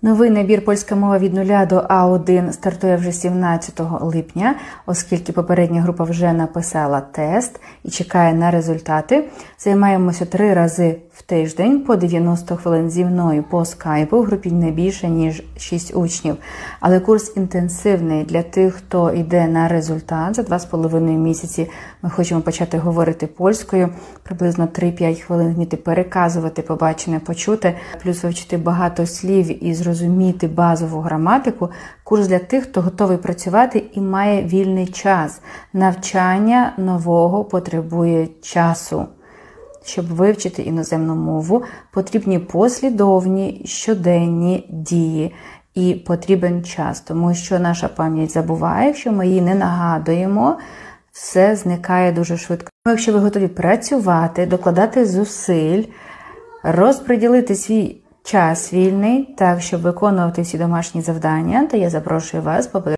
Новий набір «Польська мова від нуля до А1» стартує вже 17 липня, оскільки попередня група вже написала тест і чекає на результати. Займаємося 3 рази в тиждень по 90 хвилин зі мною по скайпу, в групі не більше, ніж 6 учнів. Але курс інтенсивний для тих, хто йде на результат. За 2,5 місяці ми хочемо почати говорити польською, приблизно 3-5 хвилин вміти переказувати побачене, почути, плюс вивчити багато слів і зрозуміти базову граматику. Курс для тих, хто готовий працювати і має вільний час. Навчання нового потребує часу. Щоб вивчити іноземну мову, потрібні послідовні щоденні дії. І потрібен час, тому що наша пам'ять забуває, якщо ми її не нагадуємо, все зникає дуже швидко. Якщо ви готові працювати, докладати зусиль, розподілити свій час вільний, так, щоб виконувати всі домашні завдання, то я запрошую вас